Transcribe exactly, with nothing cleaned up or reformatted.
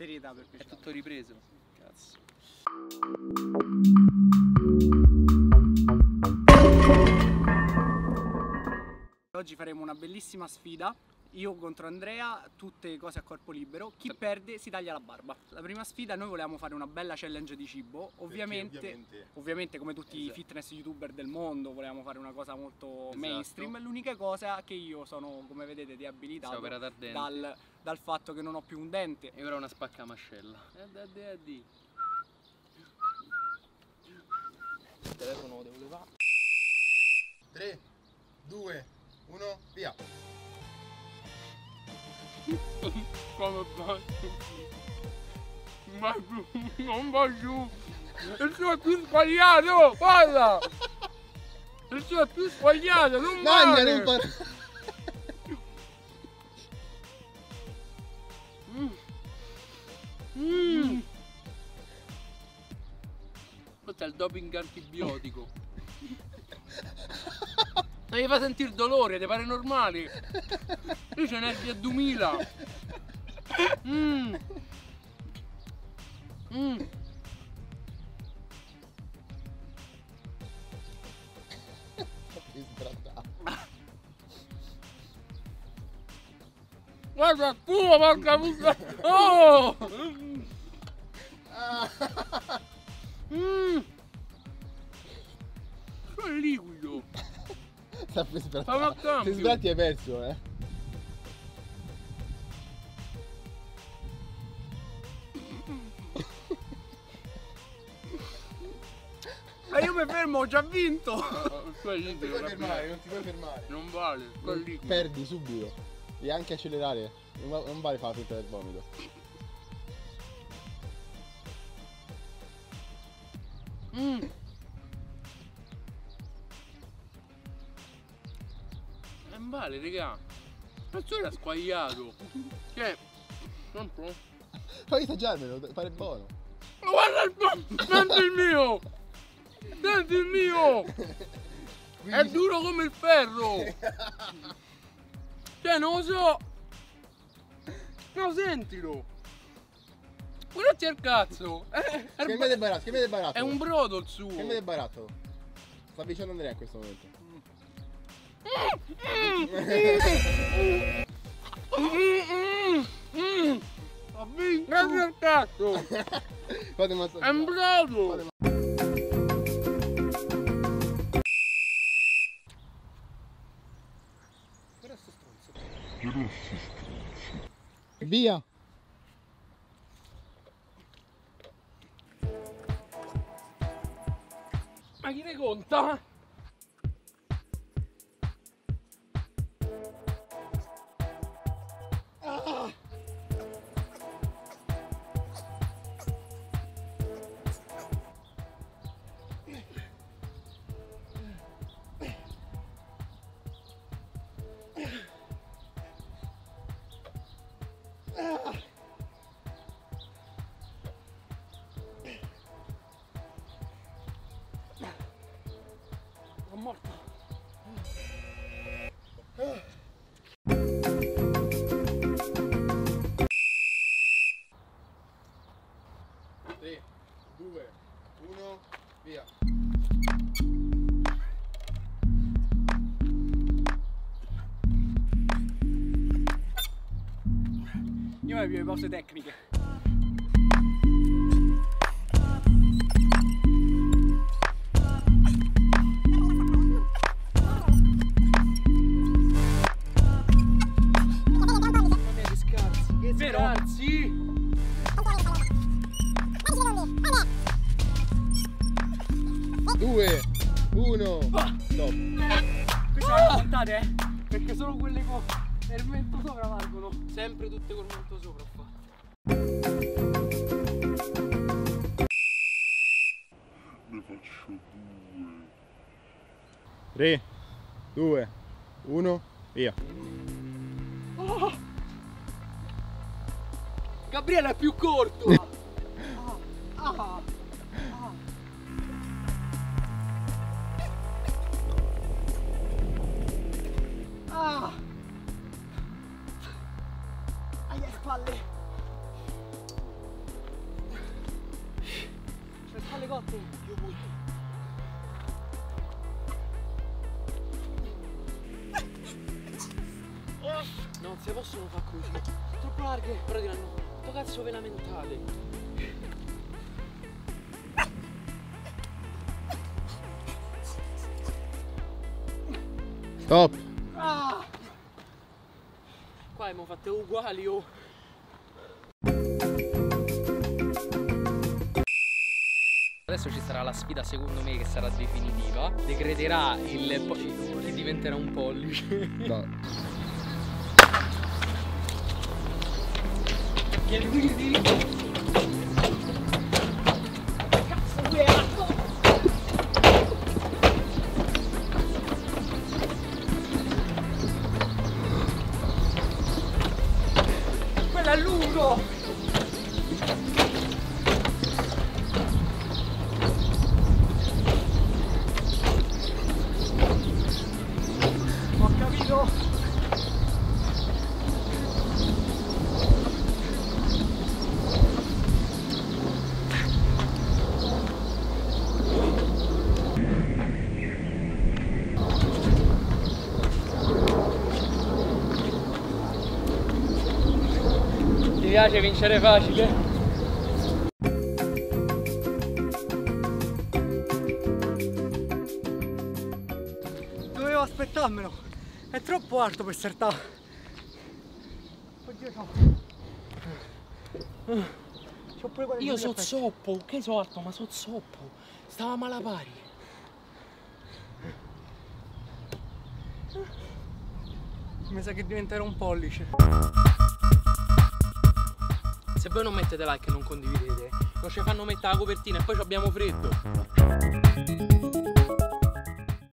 Serietà per È tutto ripreso. Cazzo. Oggi faremo una bellissima sfida. Io contro Andrea, tutte cose a corpo libero. Chi perde si taglia la barba. La prima sfida, noi volevamo fare una bella challenge di cibo. Ovviamente, ovviamente, ovviamente come tutti esatto. i fitness youtuber del mondo, volevamo fare una cosa molto esatto. mainstream. L'unica cosa che io sono, come vedete, deabilitato dal, dal fatto che non ho più un dente. E ora una spaccamascella. Il telefono lo devo levare. tre, due, uno, via. Come faccio? Ma non va giù! Il suo è più sbagliato! Guarda! Il suo è più sbagliato! Non vale! Non par... mm. Mm. Questo è il doping antibiotico! Non gli fa sentire il dolore, ti pare normale? Io c'ho nervi a duemila. Mm. Mm. Guarda tu, porca puttana! Oh! Mm. È liquido! Ti sbatti hai perso, eh? Ma io mi fermo, ho già vinto! Non ti puoi fermare, non ti puoi fermare. Non vale, perdi subito. Devi anche accelerare. Non, non vale fare finta del vomito. Mm. Non vale, raga. Questo era squagliato. Che? Non so. Fai assaggiarmelo, pare buono. Ma guarda il po'! Senti il mio! Senti il mio! Quindi... È duro come il ferro! Cioè, non lo so! No, sentilo! Guardati al cazzo! È, è, che mi del baratto, che mi del baratto! È un brodo il suo! Che mi del baratto! Sta vicino Andrea in questo momento. Ho vinto! Guarda al cazzo! È un brodo! Via! Ma chi ne conta? Ah! Sono morto. tre, due, uno, via. Io mi piace cose tecniche. due, uno, ah. Stop. Queste vanno contate, eh? Perché solo quelle con il mento sopra valgono. Sempre tutte col mento sopra fa. Ne faccio due. tre, due, uno, via. Oh. Gabriele è più corto. ah. Ah. Ah. Ah. Ai, ai spalle. fatto? Io pure. Non si possono fare così. Troppo larghe. Però diranno, sto cazzo vena mentale. Stop. Ah! Qua abbiamo fatte uguali, oh. Adesso ci sarà la sfida, secondo me, che sarà definitiva. Decreterà il po- chi diventerà un pollice. No. Vieni qui, vieni. Cazzo, qui è acqua. Quello è lungo. Ho capito. Ti piace vincere facile? Dovevo aspettarmelo. È troppo alto per saltare. Oddio, ciao. C'ho pure quelle Io due so effetti. zoppo, che so alto, ma so zoppo. Stavamo alla pari. Mi sa che diventerò un pollice. Se voi non mettete like e non condividete, non ci fanno mettere la copertina e poi ci abbiamo freddo.